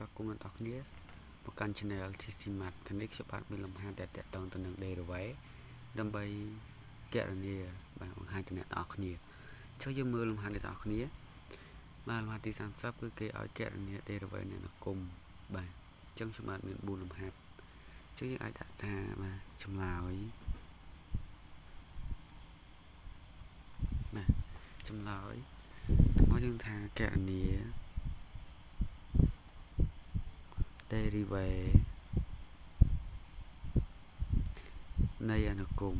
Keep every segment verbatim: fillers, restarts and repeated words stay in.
ស្វាគមន៍អ្នកគ្នាមកកាន់ channel ជាស៊ីម៉ាត់ថ្ងៃនេះខ្ញុំបាទមានលំហាត់តែតតងទៅនឹង Derivay ដើម្បីកណនាបាទបង្ហាញទៅអ្នកនរគ្នាចុះយើងមើលលំហាត់នេះបងប្អូនគ្នាបាទលំហាត់ទីសាមសិបគឺគេឲ្យកណនា Derivay នៃនគមបាទអញ្ចឹងខ្ញុំបាទមានបួនលំហាត់ចុះយើងអាចដាក់ថាបាទចម្លើយណាចម្លើយមកយើងថាកណនា Derivay នៃអនុគម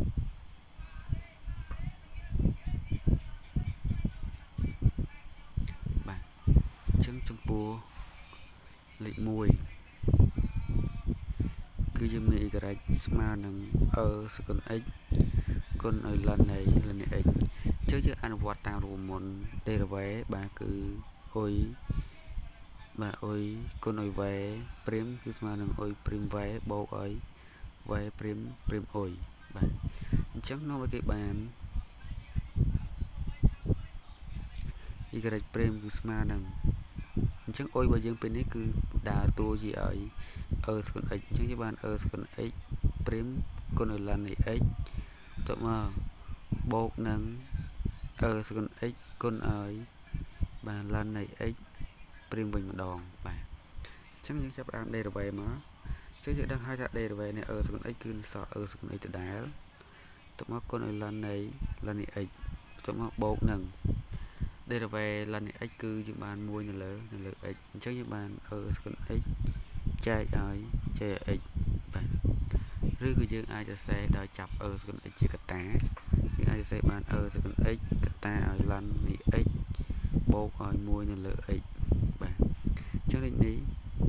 បាទអញ្ចឹងចំពោះលេខមួយគឺយើងមាន y ស្មើនឹង e សកុន x គុណឲ្យ ln នៃ ln x អញ្ចឹងយើងអនុវត្តតាមរូបមន្ត Derivay បាទគឺអុយបាទអុយគុណឲ្យ y ព្រីមគឺស្មើនឹងអុយព្រីម y បូកឲ្យ y ព្រីមព្រីមអុយបាទអញ្ចឹងនោះគេបាន y ព្រីមគឺស្មើនឹងអញ្ចឹងអុយរបស់យើងពេលនេះគឺដើរតួជាឲ្យ e សកុន x អញ្ចឹងយើងបាន e សកុន x ព្រីមគុណឲ្យ ln នៃ x ទៅមកបូកនឹង e សកុន x គុណឲ្យបាទ ln នៃ x ព្រីមវិញម្ដងបាទអញ្ចឹងយើងចាប់ផ្ដើម Derivay មកចឹងយើងដឹងហើយថា Derivay នៃ e សកុន x គឺសល់ e សកុន x ដដែលទៅមកគុណឲ្យ ln នៃ ln នៃ x ទៅមកបូកនឹង Derivay ln នៃ x គឺយើងបានមួយនៅលើនៅលើ x អញ្ចឹងយើងបាន e សកុន x ចែកឲ្យចែកឲ្យ x បាទឬក៏យើងអាចសរសេរដោយចាប់ e សកុន x ជាកតាយើងអាចសរសេរបាន e សកុន x កតាឲ្យ ln នៃ x បូកឲ្យមួយនៅលើ x បាទអញ្ចឹងដូចនេះ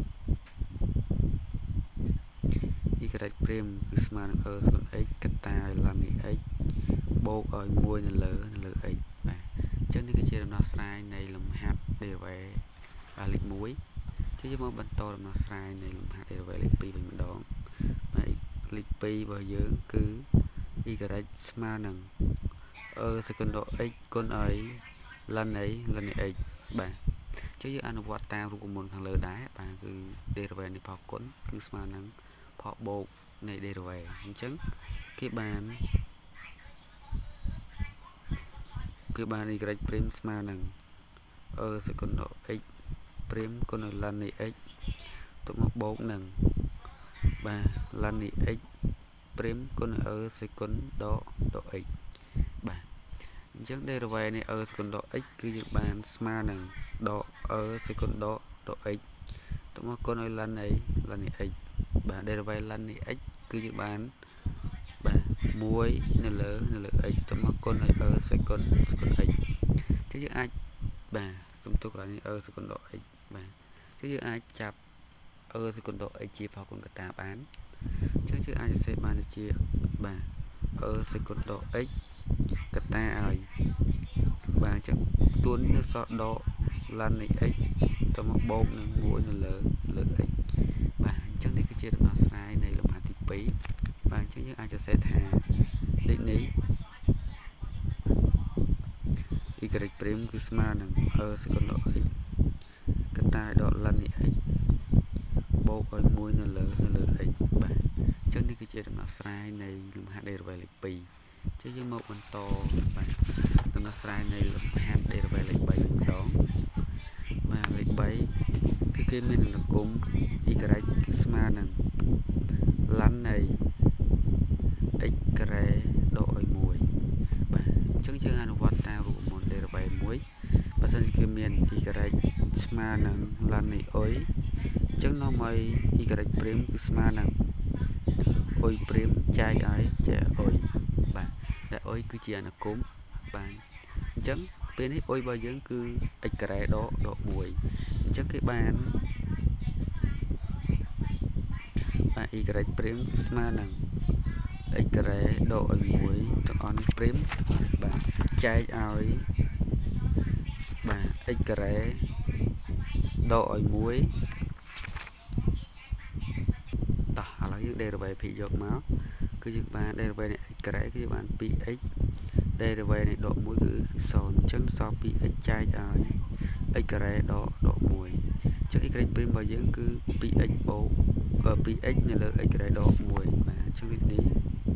y ព្រីមគឺស្មើនឹង e សកុន x កតាឲ្យ ln នៃ x បូកឲ្យមួយនៅលើនៅលើ x បាទអញ្ចឹងនេះគឺជាដំណោះស្រាយនៃលំហាត់ Derivay លេខមួយជាយើងមកបន្តដំណោះស្រាយនៃលំហាត់ Derivay លេខពីរវិញម្ដងបាទលេខពីររបស់យើងគឺ y ស្មើនឹង e សកុន x គុណឲ្យ ln នៃ ln នៃ x បាទអញ្ចឹងយើងអនុវត្តតាមរូបមន្តខាងលើដែរបាទគឺ Derivay នៃផលគុណគឺស្មើនឹងផលបូកនៃ Derivay អញ្ចឹងគេបានគឺបាន y ព្រីមស្មើនឹង e សកុន x ព្រីមគុណឲ្យ ln នៃ x ទៅមកបូកនឹងបាទ ln នៃ x ព្រីមគុណឲ្យ e សកុន x បាទអញ្ចឹង Derivay នៃ e សកុន x គឺយើងបានស្មើនឹងដក e សកុន x ទៅមកគុណឲ្យ ln នៃ ln នៃ x បាទ Derivay ln នៃ x គឺយើងបានបាទមួយនៅលើនៅលើ x ទៅមកគុណឲ្យ e សកុនសកុន x ចឹងយើងអាចបាទសំទុះកន្លែង e សកុន x បាទចឹងយើងអាចចាប់ e សកុន x ជាផលគុណកតាបានចឹងយើងអាចសរសេរបានជាបាទ e សកុន x កតាឲ្យបាទចឹងទួននៅសល់ដក ln នៃ x ទៅមកបូកនឹងមួយនៅលើលើ x បាទអញ្ចឹងនេះគឺជាដំណោះស្រាយនៃលំហាត់ទីពីរបាទអញ្ចឹងយើងអាចសរសេរថាលេខនេះ y ព្រីមគឺស្មើនឹង e សកុន x កតាដក ln នៃ x បូកឲ្យមួយនៅលើនៅលើ x បាទអញ្ចឹងនេះគឺជាដំណោះស្រាយនៃលំហាត់ Derivay លេខពីរចឹងយើងមកបន្តបាទដំណោះស្រាយនៃលំហាត់ Derivay លេខបីម្ដងបាទលេខបីគឺគេមានអនុគម y គឺស្មើនឹង ln នៃ x ការ៉េដកឲ្យមួយបាទអញ្ចឹងយើងអនុវត្តតាមរូបមន្ត Derivay មួយបើសិនជាគេមាន y ស្មើនឹង ln នៃអុយអញ្ចឹងនាំឲ្យ y ព្រីមគឺស្មើនឹងអុយព្រីមចែកឲ្យចែកអុយបាទតែអុយគឺជាអនុគមបាទអញ្ចឹងពេលនេះអុយរបស់យើងគឺ x ការ៉េដកដកមួយអញ្ចឹងគេបានបាទ y ព្រីមស្មើនឹង x ការ៉េដកឲ្យមួយទាំងអស់នេះព្រីមបាទចែកឲ្យបាទ x ការ៉េដកឲ្យមួយតោះឥឡូវយើង Derivay ភិកយកមកគឺយើងបាន Derivay នៃ x ការ៉េគឺយើងបាន ពីរ x Derivay នៃដកមួយគឺ ศูนย์ អញ្ចឹងសល់ ពីរ x ចែកឲ្យ x ការ៉េដកដកមួយអញ្ចឹង y cái prim bao nhiêu cứ px bố ở px này là x cái đó mùi mà trong lịch đi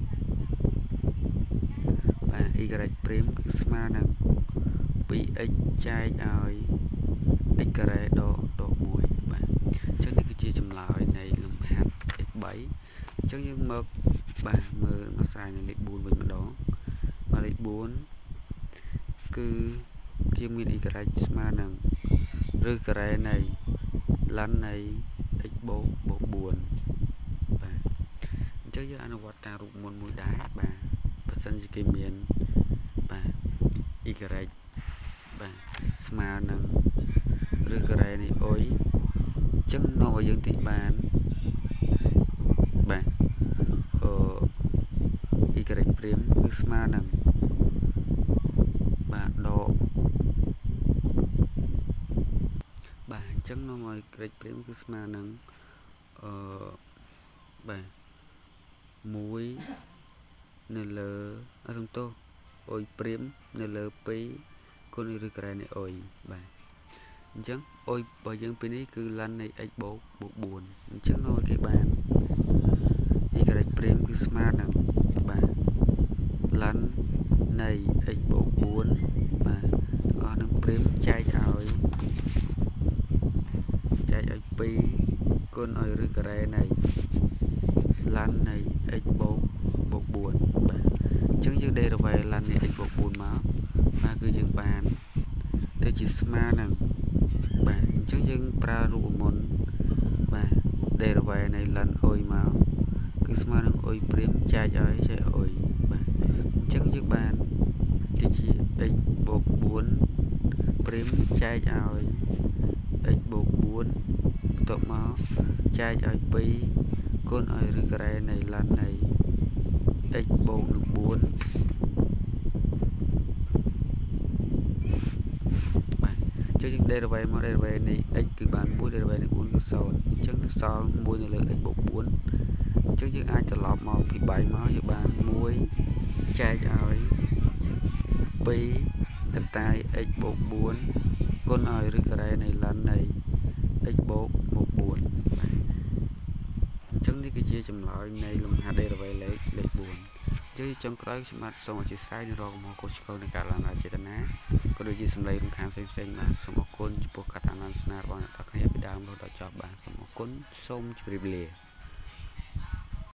và y cái prim cứ smart nè px chai rồi x cái đó đó mùi mà cho nên cái chia chấm lại này làm hạt x bảy cho nhưng mực bà mơ nó xài này lịch buồn với mình đó mà lịch bốn cứ riêng mình y cái smart nè rư cái này lăn này x bố bộ buồn và chứ giờ anh hoạt ta rụng một mũi đá bà và sân cái miền bà y cái bà smart nè rư cái này ôi chân nó vào dân thị bàn bà ờ y cái prim cứ smart nè bà độ bà chân nó ngoài cái prim cứ smart nè ờ bà muối nên là à không to ôi prim nên là pi con đi cái này ôi bà chẳng ôi bao giờ pin ấy cứ lăn này x bộ bộ buồn chẳng nói cái bàn đi cái prim cứ smart nè bà lăn này x bộ buồn mà còn nó prim chai rồi chai ở pi con ở cái này lăn này x bộ bộ buồn bà chứng như đây là về lăn này x bộ buồn mà mà cứ dừng bàn đây chỉ smart nè bà chứng như pra ru môn bà đây là về này lăn ôi mà cứ smart nè ôi prim chai ấy chai ôi bà chứng như bàn thì chỉ x bộ buồn prim chai ơi x bộ buồn tụi máu chai ơi pi con ở cái này lăn này x bộ được bốn chứ đây là về mà đây là về này x cứ bán bốn đây là về này bốn cái sau chứ cái sau muối này là x bộ bốn chứ chứ ai cho lọt màu thì bảy máu như bán muối chai ơi pi cái tay x bộ bốn con ở cái này lăn này x bộ một buồn chứng đi cái chia chấm lại này làm hạt đây là về lấy lấy buồn chứ trong cái mặt xong chỉ sai đi rồi mà cô chú này cả là nói chuyện ná có đôi khi xem lấy một kháng xem xem mà xong một con chụp cắt anh ăn snap vào tập hay bị đau nó đã cho bạn xong một con xong chụp bìa